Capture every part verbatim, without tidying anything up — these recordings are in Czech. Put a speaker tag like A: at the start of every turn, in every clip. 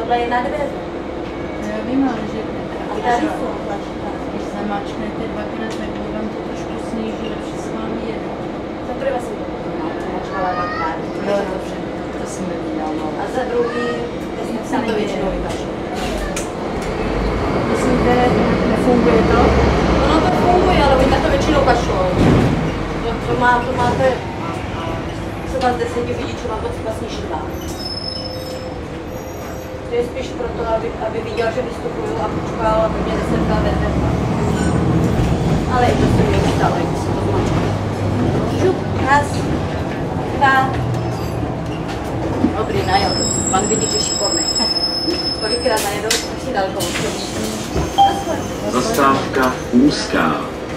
A: tohle je jedna dveře.
B: Já vím, ale že
A: A tady jsou
B: když zamačknete dvakrát, tak vám to trošku sníží, lepší s vámi jedu.
A: za prvé jsem to zamačkala dvakrát.
B: No, dobře, to jsem neviděla. No.
A: A za druhý, jsem to většinou vykašlu.
B: Myslím, že nefunguje to?
A: Ono to funguje, ale oni na to většinou kašlou. To, to, má, to máte třeba z deseti řidičů, vám to třeba sníží dva. To je spíš proto, aby, aby viděl, že vystupuju a počkal, aby mě desetka vedle. Ale i to se mi stalo, když se to zmačkalo. Šup, raz, dva. Dobrý, najel. Pan vidí, že šikovný. Kolikrát najedou, až si daleko odstupí.
C: Zastávka úzká.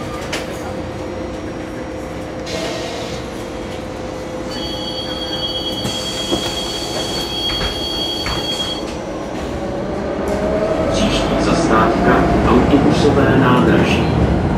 C: Příští zastávka autobusové nádraží.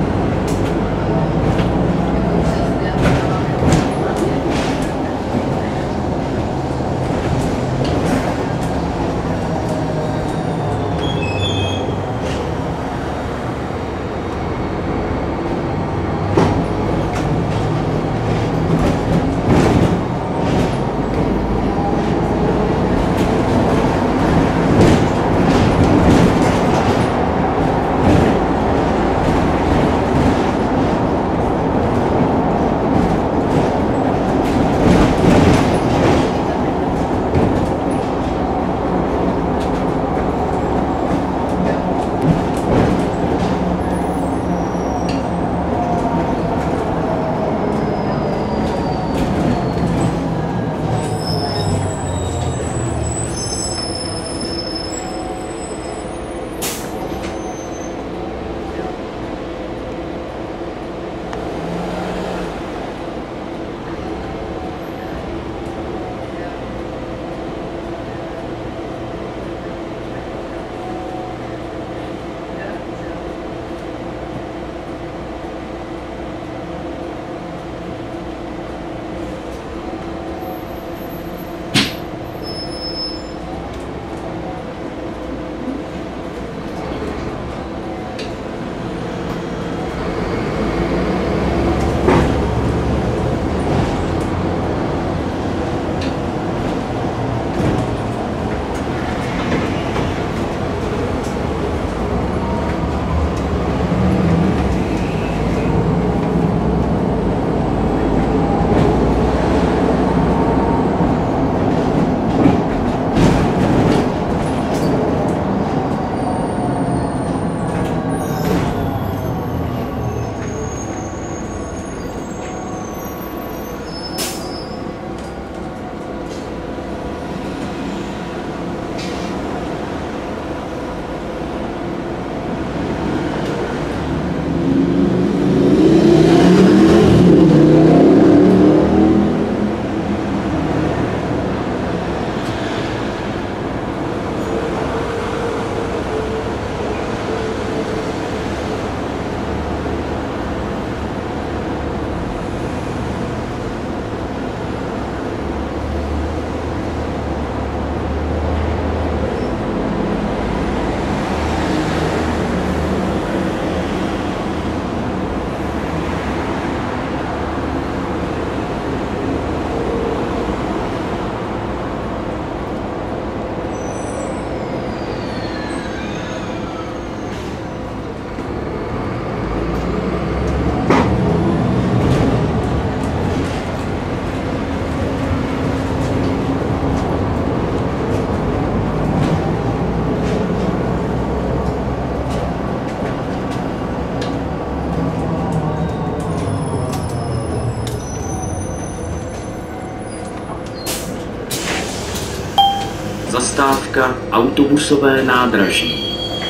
C: Zastávka autobusové nádraží.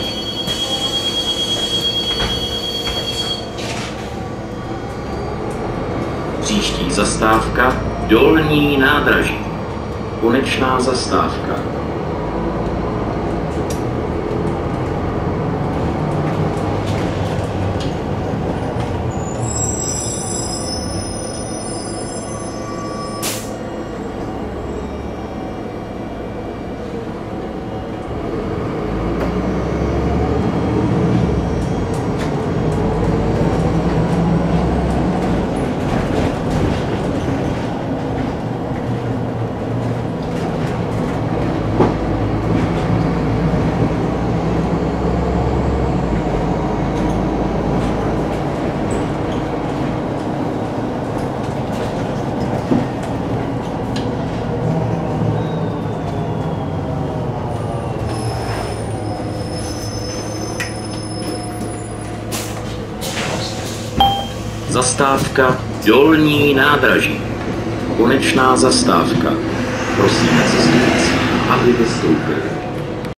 C: Příští zastávka Dolní nádraží. Konečná zastávka. Zastávka Dolní nádraží. Konečná zastávka. Prosíme cestující, aby vystoupili.